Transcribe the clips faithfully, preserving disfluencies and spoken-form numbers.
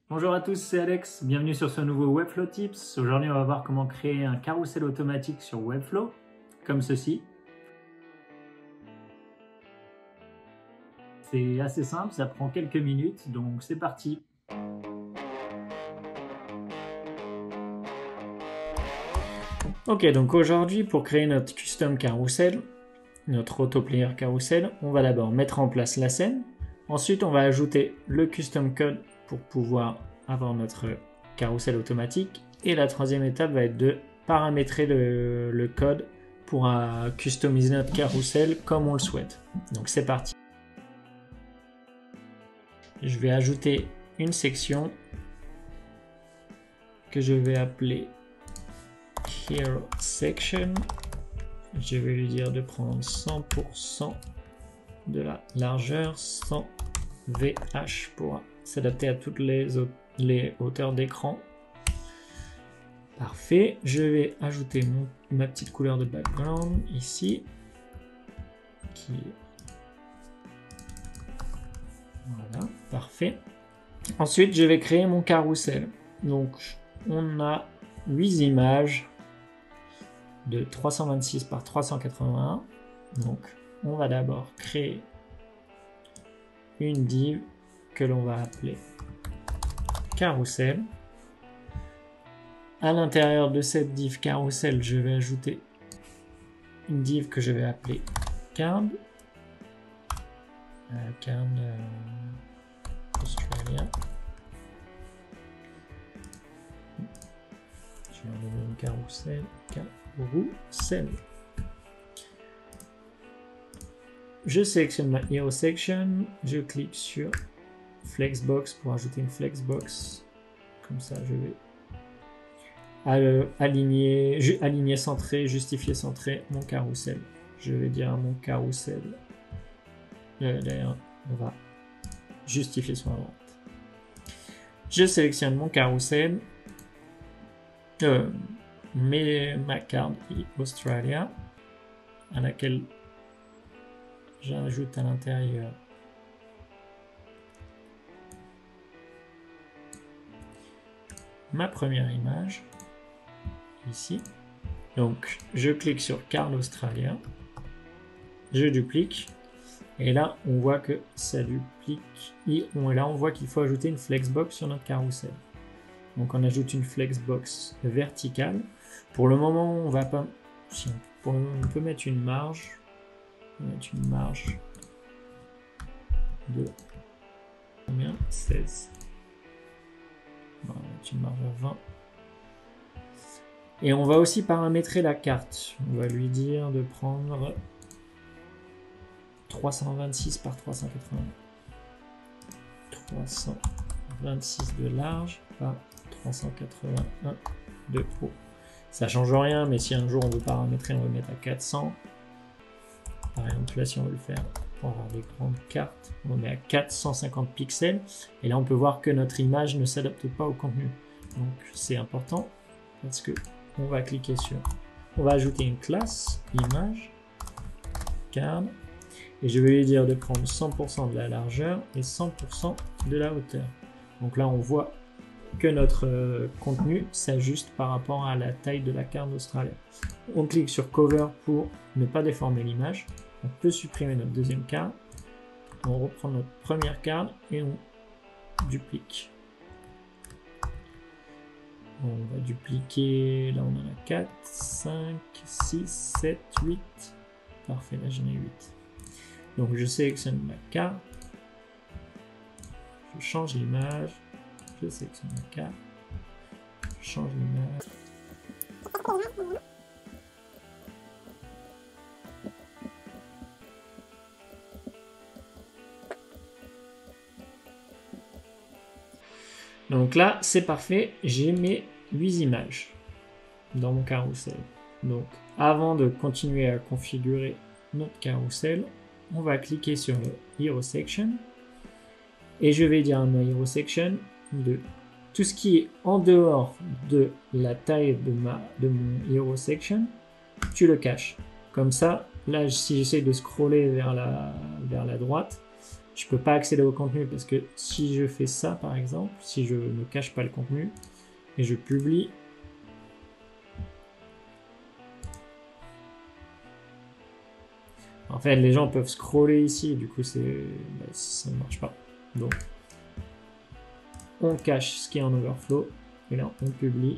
Bonjour à tous, c'est Alex, bienvenue sur ce nouveau Webflow Tips. Aujourd'hui on va voir comment créer un carrousel automatique sur Webflow, comme ceci. C'est assez simple, ça prend quelques minutes, donc c'est parti. Ok, donc aujourd'hui pour créer notre custom carousel, notre autoplayer carousel, on va d'abord mettre en place la scène. Ensuite on va ajouter le custom code pour pouvoir avoir notre carrousel automatique. Et la troisième étape va être de paramétrer le, le code pour uh, customiser notre carrousel comme on le souhaite. Donc c'est parti. Je vais ajouter une section que je vais appeler Hero Section. Je vais lui dire de prendre cent pour cent de la largeur, cent V H pour s'adapter à toutes les, les hauteurs d'écran. Parfait. Je vais ajouter mon, ma petite couleur de background ici. Qui... Voilà, parfait. Ensuite, je vais créer mon carrousel. Donc, on a huit images de trois cent vingt-six par trois cent quatre-vingt-un. Donc, on va d'abord créer une div que l'on va appeler carrousel. À l'intérieur de cette div carrousel, je vais ajouter une div que je vais appeler card. Euh, card euh, Australia. Je vais en donner une carrousel. Carousel. Je sélectionne ma Hero Section, je clique sur Flexbox pour ajouter une Flexbox. Comme ça, je vais aligner, aligner centré, justifier centré mon carrousel. Je vais dire à mon carrousel. Euh, D'ailleurs, on va justifier son droite. Je sélectionne mon carrousel, euh, mets ma carte Australia, à laquelle j'ajoute à l'intérieur ma première image, ici. Donc, je clique sur Card Australia, je duplique, et là, on voit que ça duplique, et là, on voit qu'il faut ajouter une flexbox sur notre carrousel. Donc, on ajoute une flexbox verticale. Pour le moment, on va pas... Si on, peut, on peut mettre une marge. On va mettre une marge de combien? seize. On va mettre une marge à vingt. Et on va aussi paramétrer la carte. On va lui dire de prendre trois cent vingt-six par trois cent quatre-vingts. trois cent vingt-six de large par trois cent quatre-vingt-un de haut. Ça change rien, mais si un jour on veut paramétrer, on va mettre à quatre cents. Par exemple, là, si on veut le faire pour avoir des grandes cartes, on met à quatre cent cinquante pixels. Et là, on peut voir que notre image ne s'adapte pas au contenu. Donc, c'est important parce que on va cliquer sur... On va ajouter une classe, image, card. Et je vais lui dire de prendre cent pour cent de la largeur et cent pour cent de la hauteur. Donc là, on voit que notre euh, contenu s'ajuste par rapport à la taille de la carte d'Australie. On clique sur Cover pour ne pas déformer l'image. On peut supprimer notre deuxième carte. On reprend notre première carte et on duplique. On va dupliquer, là on en a quatre, cinq, six, sept, huit. Parfait, là j'en ai huit. Donc je sélectionne ma carte. Je change l'image. Je sélectionne ma carte. Je change l'image. Donc là, c'est parfait. J'ai mes huit images dans mon carrousel. Donc, avant de continuer à configurer notre carrousel, on va cliquer sur le Hero Section. Et je vais dire à ma Hero Section de tout ce qui est en dehors de la taille de, ma, de mon Hero Section, tu le caches. Comme ça, là, si j'essaie de scroller vers la, vers la droite, je peux pas accéder au contenu parce que si je fais ça par exemple, si je ne cache pas le contenu et je publie, en fait les gens peuvent scroller ici et du coup c'est bah, ça ne marche pas. Donc on cache ce qui est en overflow et là on publie.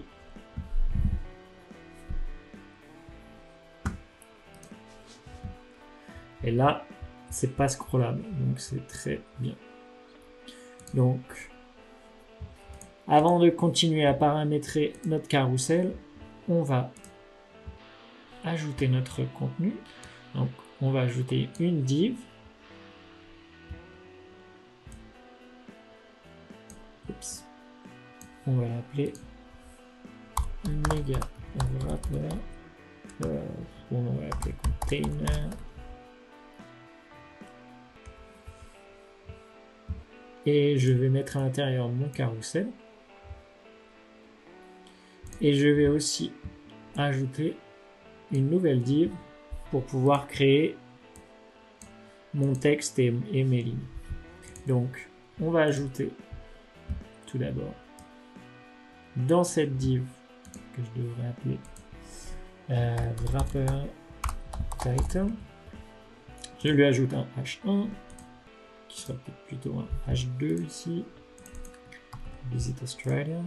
Et là, c'est pas scrollable, donc c'est très bien. Donc, avant de continuer à paramétrer notre carrousel, on va ajouter notre contenu. Donc, on va ajouter une div. Oups. On va l'appeler Mega Wrapper. Euh, on va l'appeler Container. Et je vais mettre à l'intérieur mon carrousel. Et je vais aussi ajouter une nouvelle div pour pouvoir créer mon texte et, et mes lignes. Donc, on va ajouter tout d'abord dans cette div que je devrais appeler euh, wrapper title, je lui ajoute un H un qui sera peut-être plutôt un H deux ici. Visit Australia.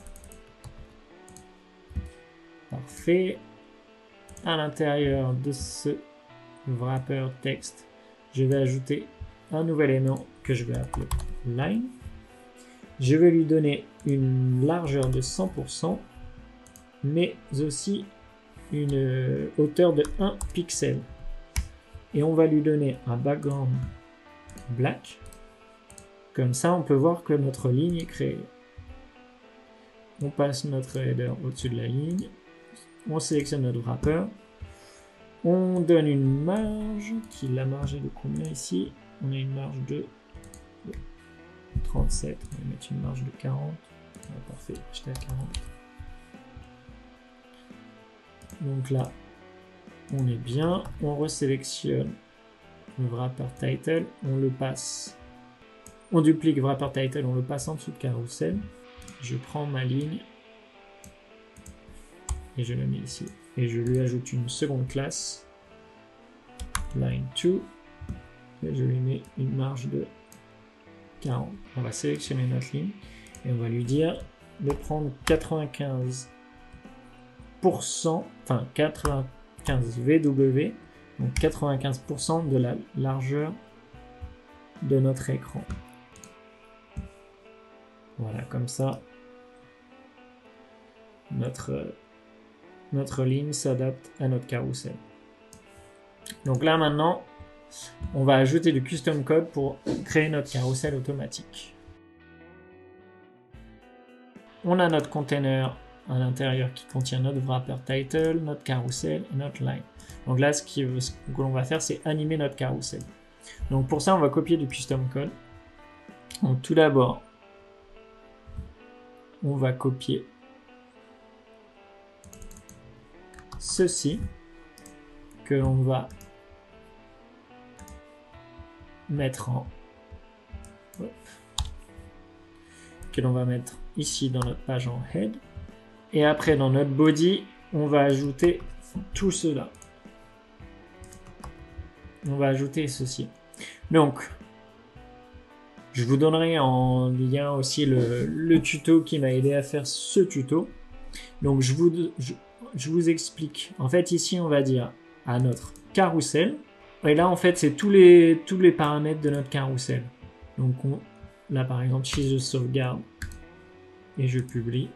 Parfait. À l'intérieur de ce wrapper texte, je vais ajouter un nouvel élément que je vais appeler line. Je vais lui donner une largeur de cent pour cent, mais aussi une hauteur de un pixel. Et on va lui donner un background black. Comme ça, on peut voir que notre ligne est créée. On passe notre header au-dessus de la ligne. On sélectionne notre wrapper. On donne une marge, qui la marge est de combien ici? On a une marge de trente-sept, on va mettre une marge de quarante. Ah, parfait, j'étais à quarante. Donc là, on est bien. On resélectionne le wrapper title, on le passe. On duplique wrapper title, on le passe en dessous de carousel. Je prends ma ligne et je la mets ici. Et je lui ajoute une seconde classe, line deux, et je lui mets une marge de quarante. On va sélectionner notre ligne et on va lui dire de prendre quatre-vingt-quinze pour cent, enfin quatre-vingt-quinze V W, donc quatre-vingt-quinze pour cent de la largeur de notre écran. Voilà, comme ça, notre, notre ligne s'adapte à notre carrousel. Donc là maintenant, on va ajouter du custom code pour créer notre carrousel automatique. On a notre container à l'intérieur qui contient notre wrapper title, notre carrousel et notre line. Donc là, ce, qui, ce que l'on va faire, c'est animer notre carrousel. Donc pour ça, on va copier du custom code. Donc tout d'abord, on va copier ceci que l'on va mettre en hop, que l'on va mettre ici dans notre page en head, et après dans notre body on va ajouter tout cela. On va ajouter ceci. Donc je vous donnerai en lien aussi le, le tuto qui m'a aidé à faire ce tuto. Donc je vous, je, je vous explique. En fait ici on va dire à notre carrousel. Et là, en fait, c'est tous les, tous les paramètres de notre carrousel. Donc, on, là, par exemple, si je sauvegarde et je publie,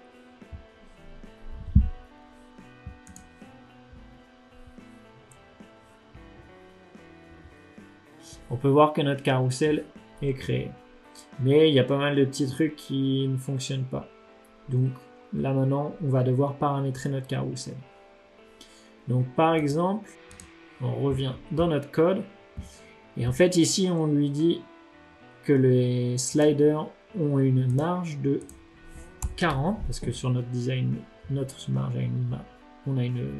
on peut voir que notre carrousel est créé. Mais il y a pas mal de petits trucs qui ne fonctionnent pas. Donc, là, maintenant, on va devoir paramétrer notre carrousel. Donc, par exemple, on revient dans notre code et en fait ici on lui dit que les sliders ont une marge de quarante parce que sur notre design notre marge a une on a une,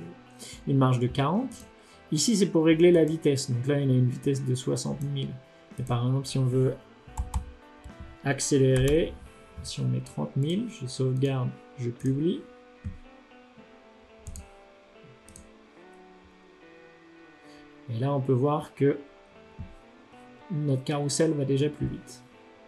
une marge de quarante. Ici c'est pour régler la vitesse, donc là il a une vitesse de soixante mille Et par exemple, si on veut accélérer, si on met trente mille, je sauvegarde, je publie. Et là, on peut voir que notre carrousel va déjà plus vite.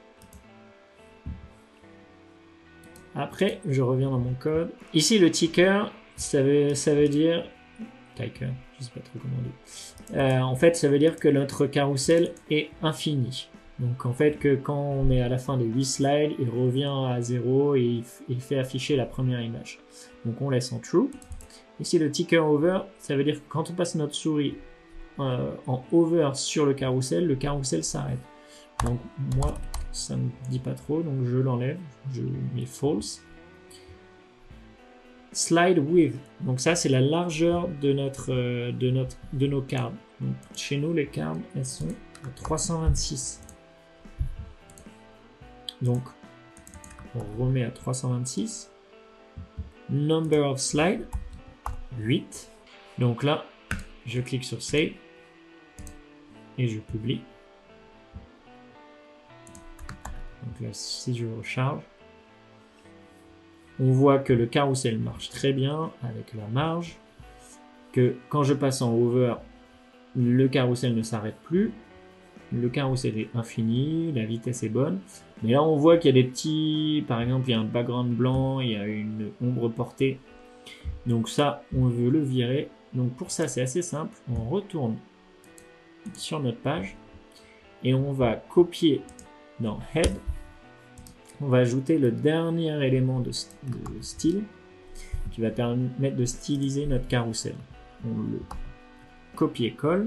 Après, je reviens dans mon code. Ici, le ticker, ça veut, ça veut dire... Ticker, je sais pas trop comment on dit. Euh, en fait, ça veut dire que notre carrousel est infini. Donc, en fait, que quand on est à la fin des huit slides, il revient à zéro et il, il fait afficher la première image. Donc, on laisse en true. Ici, le ticker over, ça veut dire que quand on passe notre souris euh, en over sur le carrousel, le carrousel s'arrête. Donc, moi, ça ne me dit pas trop, donc je l'enlève, je mets false. Slide width, donc ça c'est la largeur de notre euh, de notre de nos cartes. Donc chez nous les cartes elles sont à trois cent vingt-six. Donc on remet à trois cent vingt-six. Number of slide huit. Donc là je clique sur save et je publie. Donc là si je recharge, on voit que le carrousel marche très bien avec la marge, que quand je passe en over, le carrousel ne s'arrête plus, le carrousel est infini, la vitesse est bonne, mais là on voit qu'il y a des petits, par exemple il y a un background blanc, il y a une ombre portée, donc ça on veut le virer. Donc pour ça c'est assez simple, on retourne sur notre page et on va copier dans Head. On va ajouter le dernier élément de, de style qui va permettre de styliser notre carrousel. On le copie-colle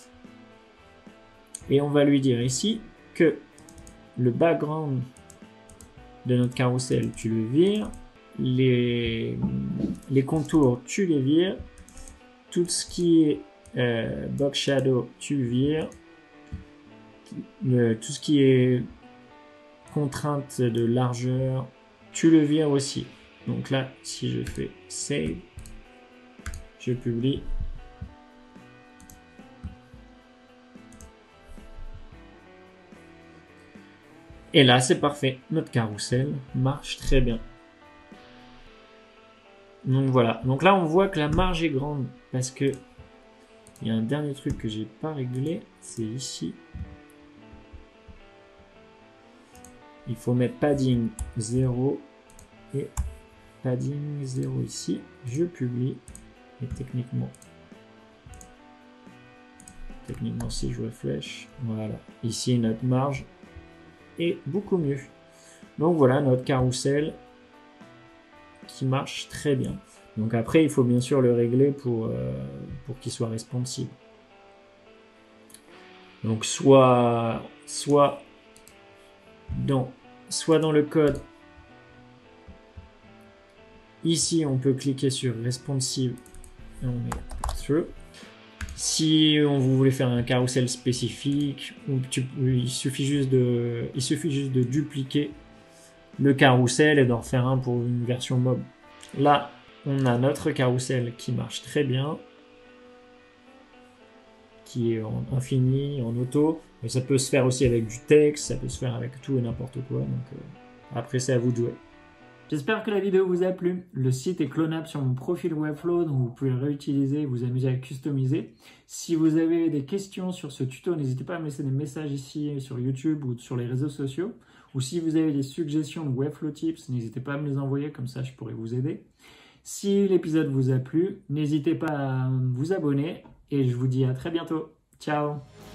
et on va lui dire ici que le background de notre carrousel, tu le vires, les, les contours, tu les vires, tout ce qui est euh, box shadow, tu vires, le, tout ce qui est contrainte de largeur, tu le vires aussi. Donc là, si je fais save, je publie. Et là, c'est parfait. Notre carrousel marche très bien. Donc voilà. Donc là, on voit que la marge est grande parce que il y a un dernier truc que j'ai pas réglé, c'est ici. Il faut mettre padding zéro et padding zéro ici. Je publie et techniquement, techniquement si je refresh, voilà. Ici notre marge est beaucoup mieux. Donc voilà notre carrousel qui marche très bien. Donc après il faut bien sûr le régler pour, euh, pour qu'il soit responsive. Donc soit, soit Dans, soit dans le code, ici on peut cliquer sur responsive et on met through. Si on vous voulez faire un carrousel spécifique, ou tu, il suffit juste de, il suffit juste de dupliquer le carrousel et d'en faire un pour une version mob. Là, on a notre carrousel qui marche très bien, qui est en infini, en auto. Mais ça peut se faire aussi avec du texte, ça peut se faire avec tout et n'importe quoi. Donc euh, après, c'est à vous de jouer. J'espère que la vidéo vous a plu. Le site est clonable sur mon profil Webflow, donc vous pouvez le réutiliser et vous amuser à customiser. Si vous avez des questions sur ce tuto, n'hésitez pas à me laisser des messages ici sur YouTube ou sur les réseaux sociaux. Ou si vous avez des suggestions de Webflow Tips, n'hésitez pas à me les envoyer, comme ça je pourrai vous aider. Si l'épisode vous a plu, n'hésitez pas à vous abonner et je vous dis à très bientôt. Ciao!